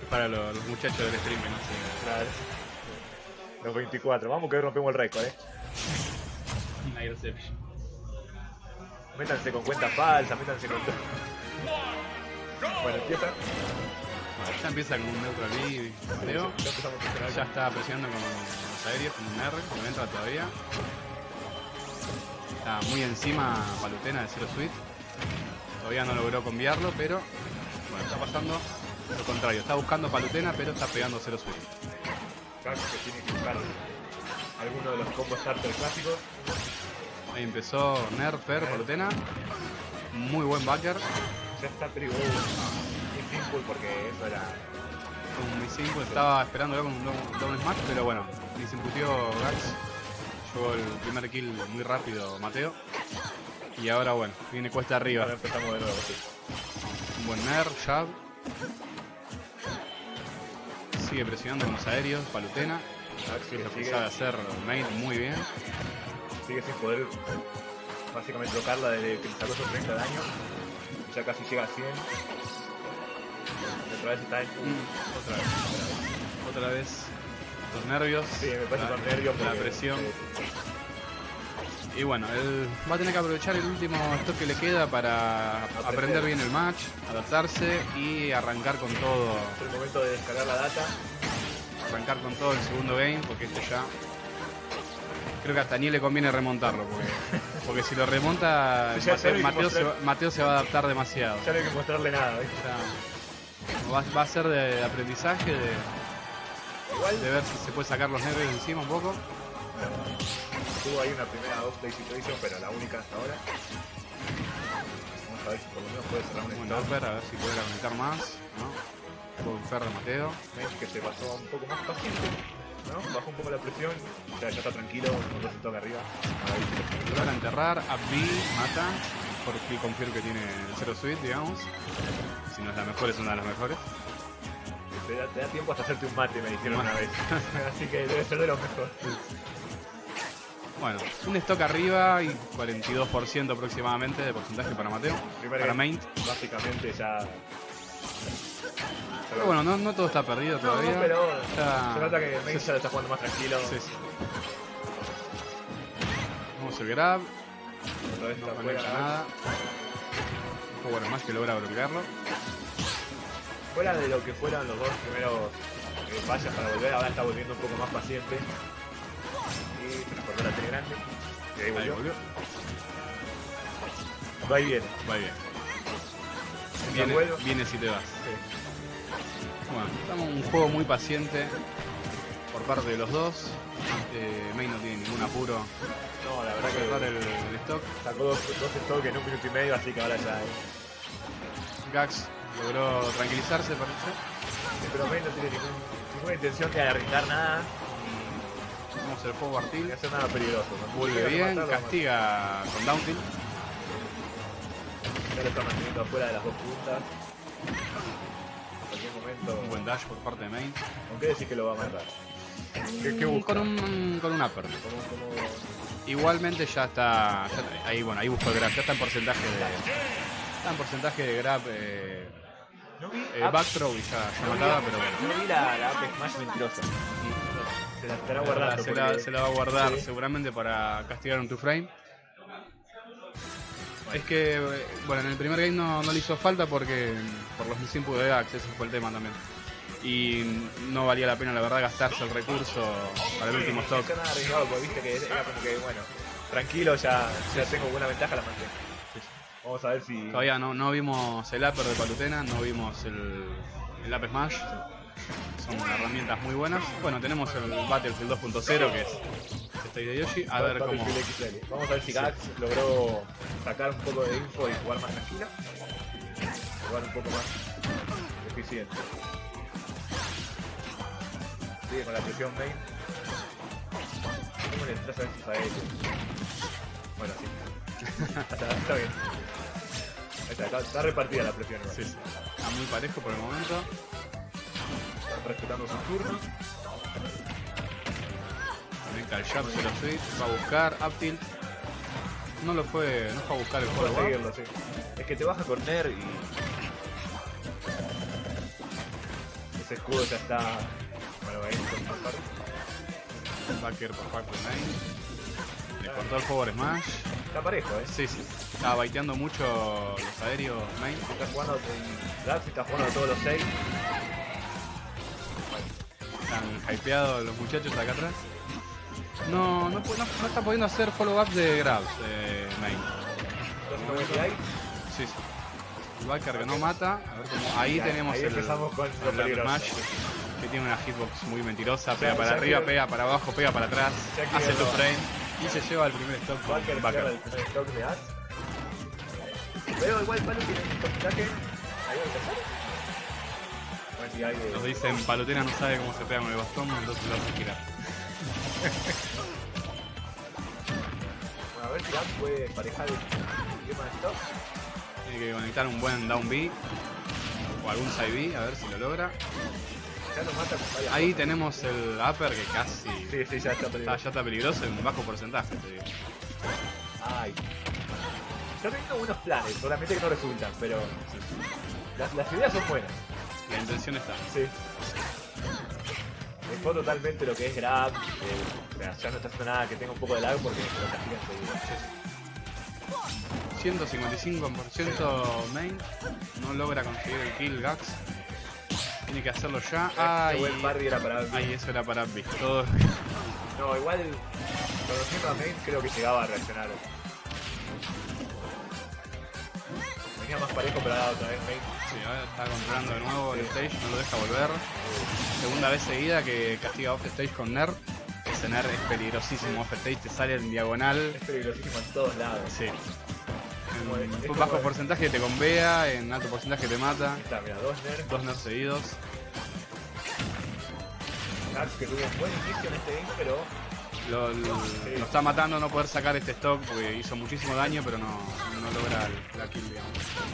para los muchachos del stream que no sé. Claro. Los 24. Vamos que hoy rompemos el récord, Interception. Métanse con cuentas falsas, métanse con todo. Bueno, empieza. Bueno, ya empieza con un neutral B, Mateo. Ya empezamos a funcionar. Ya está presionando con los aéreos, con un R, que no entra todavía. Está muy encima Palutena de Zero Suite. Todavía no logró cambiarlo, pero bueno, está pasando lo contrario. Está buscando Palutena, pero está pegando Zero Suite. Gax que tiene que buscar alguno de los combos starter clásicos. Ahí empezó Nerfer, Palutena. Muy buen backer. Ya está Trigo. Y simple porque eso era. Muy simple, estaba esperándolo con un doble smash, pero bueno, ni se imputió Gax. Llegó el primer kill muy rápido Mateo. Y ahora bueno, viene cuesta arriba. Ahora empezamos de nuevo, sí. Un buen Nerf, jab. Sigue presionando con los aéreos, Palutena. Gax que Lo que sigue, sabe hacer main muy bien. sigue sin poder básicamente tocarla desde que le sacó esos 30 de daño. Ya casi llega a 100. Otra vez está en otra vez. Otra vez los nervios. Sí, me parece con nervios. La porque- presión. sí. Y bueno, él va a tener que aprovechar el último stock que le queda para aprender bien el match, adaptarse y arrancar con todo. Es el momento de descargar la data. Arrancar con todo el segundo game, porque este ya... Creo que hasta ni le conviene remontarlo, porque si lo remonta, Sí, ya sé que Mateo se va a adaptar demasiado. Ya no hay que mostrarle nada, ¿viste? O sea, va a ser de aprendizaje, Igual de ver si se puede sacar los nervios de encima un poco. tuvo ahí una primera off-play situation, pero la única hasta ahora. Vamos a ver si por lo menos puede cerrar un Buen stop. upper, a ver si puede conectar más, ¿no? Buen fer de Mateo. Ven que se pasó un poco más paciente, ¿no? Bajó un poco la presión, ya está tranquilo, con dos toque arriba. Ahí se Van a enterrar, up B, mata. Por kill confirm que tiene el Zero Suite, digamos. Si no es la mejor, es una de las mejores. te da tiempo hasta hacerte un mate, me dijeron una vez. Así que debe ser de lo mejor. Bueno, un stock arriba y 42% aproximadamente de porcentaje para Mateo. Primer Para game, main. básicamente ya. Pero bueno, no todo está perdido No, todavía. pero Ya- se nota que Main ya lo está jugando más tranquilo. Sí, sí. Vamos el grab, Otra vez no está fuera. conecta nada. Un power más que logra bloquearlo. Fuera de lo que fueron los dos primeros fallas para volver, ahora está volviendo un poco más paciente. Y se nos cortó la T grande. Y ahí Ahí volvió. volvió. Va y viene. Va bien. Ya vuelvo. Viene si te vas. Sí. Bueno, estamos en un juego muy paciente por parte de los dos. Main no tiene ningún apuro No, la para verdad cerrar que el stock. sacó dos stocks en 1 minuto y medio, así que ahora ya. Gax logró tranquilizarse, parece. Pero Main no tiene ninguna intención de arrancar nada Vamos el juego ni Artil. hacer nada peligroso. ¿No? Vuelve Llega a bien, matarlo, castiga con down tilt. ya lo está manteniendo afuera de las dos puntas. En cualquier momento. Un buen dash por parte de Main. ¿Con qué decís que lo va a matar? ¿Qué busca? Con un upper. ¿Cómo? Igualmente ya está. Ahí bueno, ahí busco el grab. Ya está en porcentaje de grab. No vi, Backthrow y ya mataba, pero bueno. no vi la Up Smash mentirosa. Se la estará guardando. Se la va a guardar Sí. seguramente para castigar un 2-frame. Es que, bueno, en el primer game no le hizo falta porque por los misinput de Gax, ese fue el tema también. Y no valía la pena, la verdad, gastarse el recurso para el último stock. No nada arriesgado, porque viste que era como que, bueno, tranquilo, ya tengo buena ventaja, la mantengo. Vamos a ver si. Todavía no vimos el upper de Palutena, no vimos el up smash. Son herramientas muy buenas. Bueno, tenemos el Battlefield 2.0 que es este de Yoshi. A ver cómo. Battlefield XL. Vamos a ver si Gax logró sacar un poco de info y jugar más tranquilo. Jugar un poco más eficiente. Sigue con la presión main. ¿Cómo le entras a esos a ellos? Bueno, sí. Está bien. Ahí está repartida la presión. ¿No? Sí, sí. Está muy parejo por el momento. Están respetando su turno. Conecta el jab, se lo switch, va a buscar, up tilt. No fue a buscar el Puedo juego. seguirlo, sí. Es que te vas a corner y. ese escudo ya está... Bueno, ahí con más parte. Backer por parte de Main. Le cortó el Power Smash. Está parejo, Sí, sí. Estaba baiteando mucho los aéreos Main. Está jugando en Draft, está jugando todos los 6. Están hypeados los muchachos acá atrás. No está pudiendo hacer follow-ups de grabs Main. Sí, sí. El backer que no mata. A ver cómo. Ahí tenemos ahí empezamos con lo el peligroso. Smash. Que tiene una hitbox muy mentirosa. Pega Ya, para ya arriba, quiero- pega para abajo, pega para atrás. Ya quiero- Hace tu frame. Y se lleva el primer stop con Backer backer. cierra el primer stock de As. Pero igual Palu tiene un toque. Ahí va el tercero. A ver si hay de... Nos dicen, Palutena no sabe cómo se pega con el bastón, entonces lo hace girar. Bueno, a ver si As puede emparejar el tema de stock. Tiene que conectar un buen down B o algún side B, a ver si lo logra. Ya lo mata con varias Ahí cosas. tenemos el upper que casi Sí, ya está peligroso. ya está peligroso en bajo porcentaje, te digo. Ay. Yo tengo buenos planes, solamente que no resultan, pero las ideas son buenas. La intención está. Sí. Dejó totalmente lo que es grab, o sea, ya no está haciendo nada que tenga un poco de lag porque se lo castiga enseguida. 155% main, no logra conseguir el kill Gax. Tiene que hacerlo ya. Este Ay, buen parry era para ay, eso era para Big. Todo. No, igual conociendo a Main creo que llegaba a reaccionar. Venía más parejo, pero ahora otra vez Main. Sí, ahora está controlando de nuevo el stage, no lo deja volver. Segunda vez seguida que castiga off stage con Ner. Ese Ner es peligrosísimo, off stage te sale en diagonal. Es peligrosísimo en todos lados. Sí. En Es como- bajo porcentaje te convea, en alto porcentaje te mata. Ahí está, mira, dos nerfs. 2 Ners seguidos. Nax que tuvo un buen inicio en este game, pero Lo está matando no poder sacar este stock porque hizo muchísimo daño, pero no logra la kill, digamos.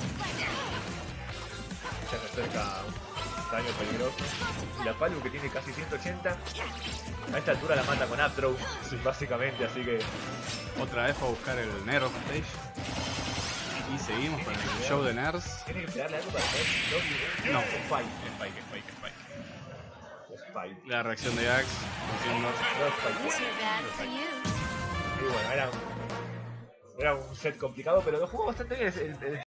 ya se acerca un daño peligroso. Y la Palu que tiene casi 180, a esta altura la mata con up throw, básicamente, así que Otra vez fue a buscar el Ner off stage. Y seguimos con el show de Ners. tiene que pegarle algo para hacer No. Spike. Spike. Spike. La reacción de Gax. haciendo- No, Spike. Too bad for you. Y bueno, era un set complicado, pero lo jugó bastante bien. El